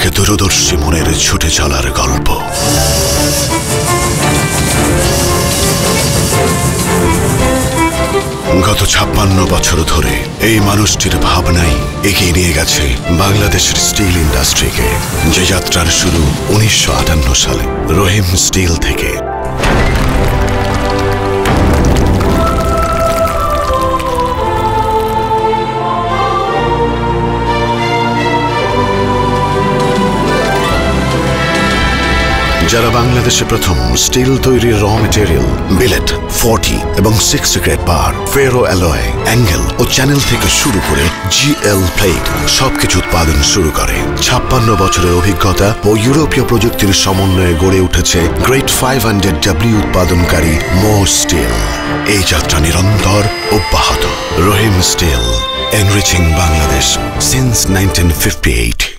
দূরদর্শী মনের ছুটে চলার গল্প। গত 56 বছর ধরে এই মানুষটির ভাবনাই এগিয়ে নিয়ে গেছে বাংলাদেশের স্টিল ইন্ডাস্ট্রিকে, যে যাত্রার শুরু 1958 সালে রহিম স্টিল থেকে। যারা বাংলাদেশে প্রথম স্টিল তৈরির র মেটেরিয়াল বিলেট, 40 এবং 60 গ্রেড বার, ফেরো অ্যালয়, অ্যাঙ্গেল ও চ্যানেল থেকে শুরু করে জিএল প্লেট সবকিছু উৎপাদন শুরু করে। 56 বছরের অভিজ্ঞতা ও ইউরোপীয় প্রযুক্তির সমন্বয়ে গড়ে উঠেছে গ্রেট 500W উৎপাদনকারী মোর স্টিল। এই যাত্রা নিরন্তর অব্যাহত। Rahim Steel, enriching Bangladesh since 1958.